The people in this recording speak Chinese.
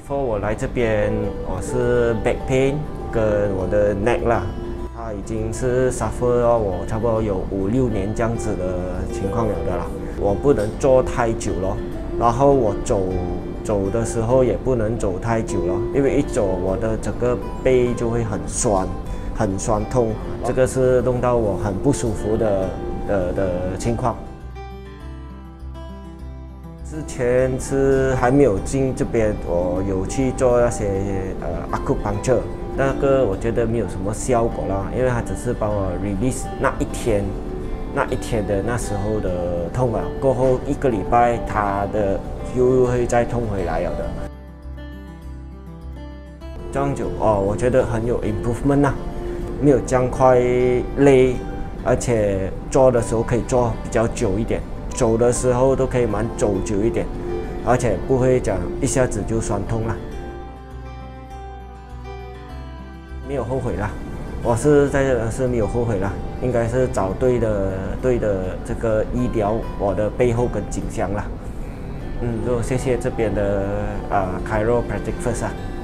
before 我来这边，我是 back pain 跟我的 neck 啦，它已经是 suffer 了我差不多有5、6年这样子的情况了的啦。我不能坐太久咯，然后我走的时候也不能走太久咯，因为一走我的整个背就会很酸痛，这个是弄到我很不舒服的情况。之前是还没有进这边，我有去做那些acupuncture， 那个我觉得没有什么效果啦，因为它只是帮我 release 那一天的那时候的痛啊，过后1个礼拜它的又会再痛回来了的。这样久哦，我觉得很有 improvement 啊，没有这样快累，而且做的时候可以做比较久一点。走的时候都可以蛮走久一点，而且不会讲一下子就酸痛了。没有后悔啦，我是在这是没有后悔啦，应该是找对的这个医疗我的背后跟颈项啦。就谢谢这边的Chiropractic First啊。